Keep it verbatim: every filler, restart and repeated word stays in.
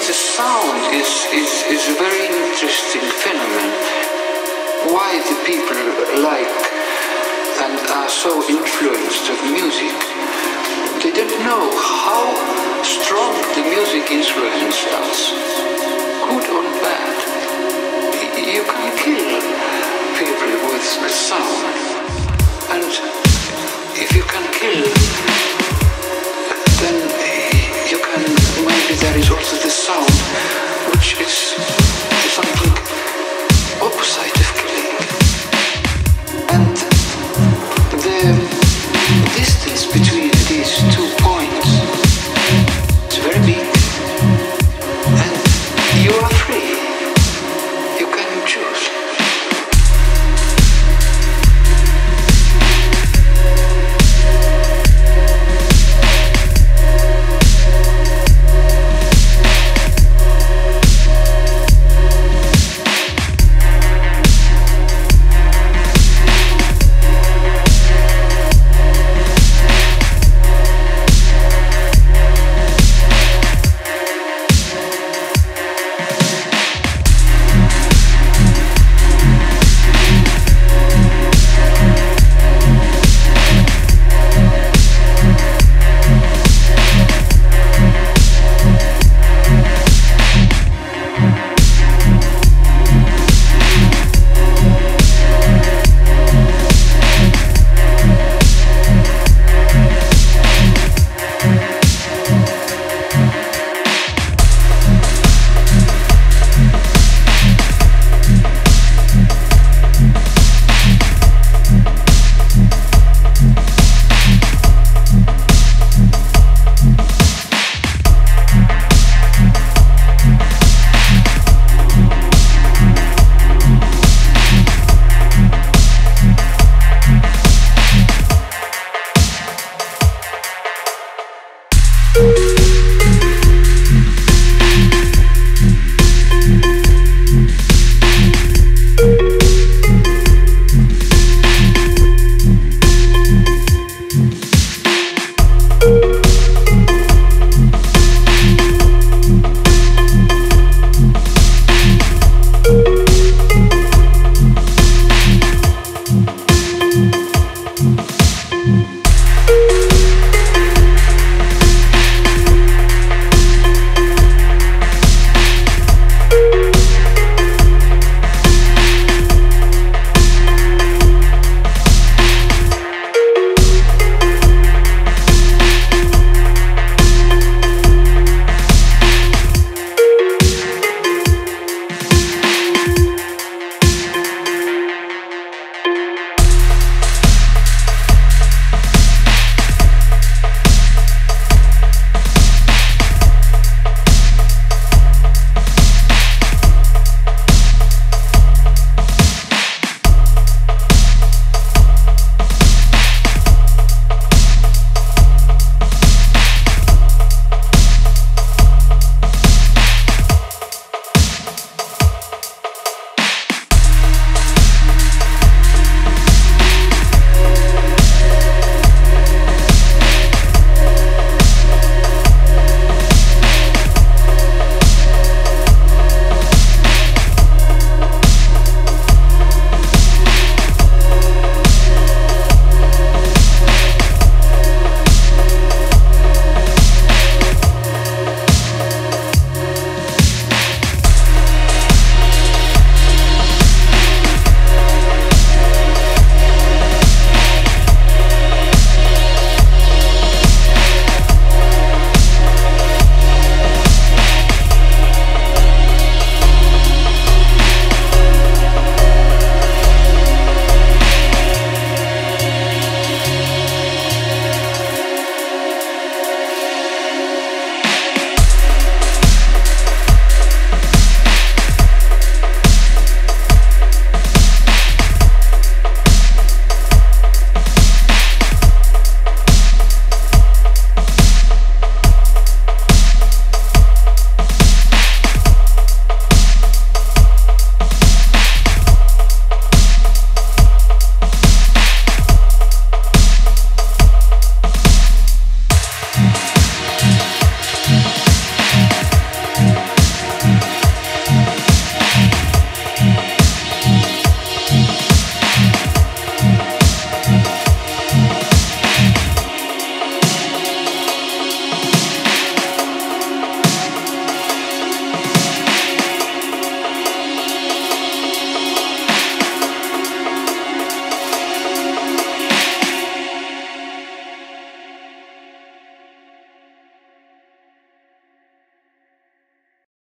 the sound is, is, is a very interesting phenomenon. Why the people like and are so influenced of music. They don't know how strong the music influence us, good or bad. You can kill people with sound, and if you can kill, then you can, maybe there is also the sound, which is something opposite of killing. And the distance between these two points is very big, and you are free. You can choose. you